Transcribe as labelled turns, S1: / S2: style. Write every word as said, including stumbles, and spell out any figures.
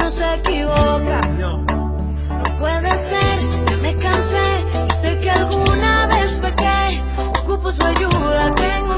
S1: no se equivoca. No, no puede ser, ya me cansé y sé que alguna vez pequé. Ocupo su ayuda, tengo